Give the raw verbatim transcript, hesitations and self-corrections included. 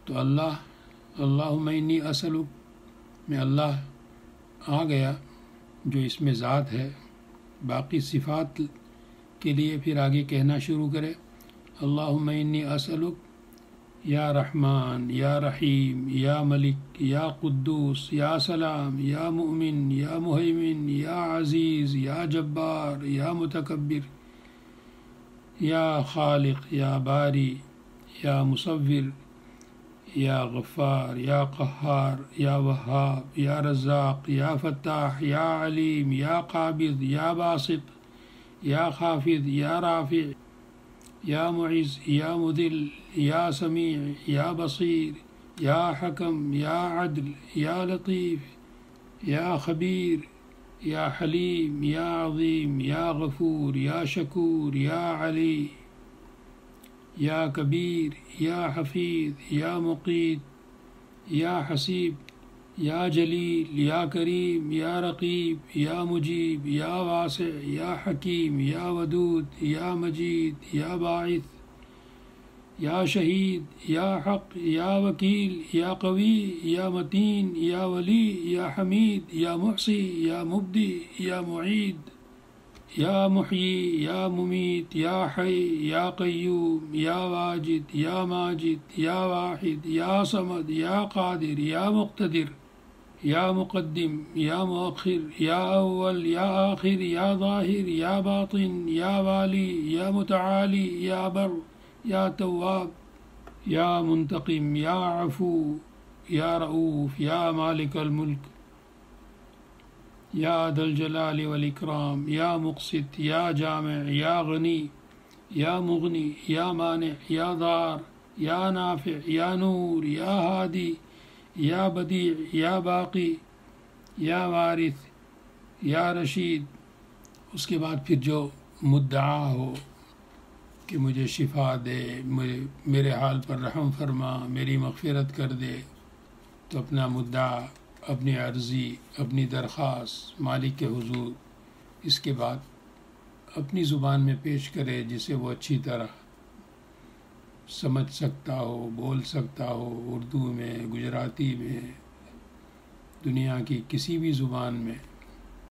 تو اللہ اللہم انی اسألک میں اللہ آ گیا جو اس میں ذات ہے. باقی صفات کے لیے پھر آگے کہنا شروع کرے اللہم انی اسألک یا رحمان یا رحیم یا ملک یا قدوس یا سلام یا مؤمن یا مہیمن یا عزیز یا جبار یا متکبر یا خالق یا باری یا مصور یا غفار یا قہار یا وہاب یا رزاق یا فتاح یا علیم یا قابض یا باسط یا خافض یا رافع یا معز یا مذل یا سمیع یا بصیر یا حکم یا عدل یا لطیف یا خبیر یا حلیم یا عظیم یا غفور یا شکور یا علی یا کبیر یا حفیظ یا مقیت یا حسیب یا جلیل یا کریم یا رقیب یا مجیب یا واسع یا حکیم یا ودود یا مجید یا باعث یا شہید یا حق یا وکیل یا قوی یا متین یا ولی یا حمید یا محصی یا مبدی یا معید یا محیی یا ممیت یا حی یا قیوم یا واجد یا ماجد یا واحد یا صمد یا قادر یا مقتدر یا مقدم یا مؤخر یا اول یا آخر یا ظاہر یا باطن یا والی یا متعالی یا بر یا تواب یا منتقم یا عفو یا رؤوف یا مالک الملک یا ذا الجلال والاکرام یا مقسط یا جامع یا غنی یا مغنی یا مانع یا ضار یا نافع یا نور یا ہادی یا بدیع یا باقی یا وارث یا رشید. اس کے بعد پھر جو مدعا ہو کہ مجھے شفا دے، مجھے میرے حال پر رحم فرما، میری مغفرت کر دے، تو اپنا مدعا، اپنی عرضی، اپنی درخواست مالک کے حضور اس کے بعد اپنی زبان میں پیش کرے جسے وہ اچھی طرح سمجھ سکتا ہو، بول سکتا ہو، اردو میں، گجراتی میں، دنیا کی کسی بھی زبان میں.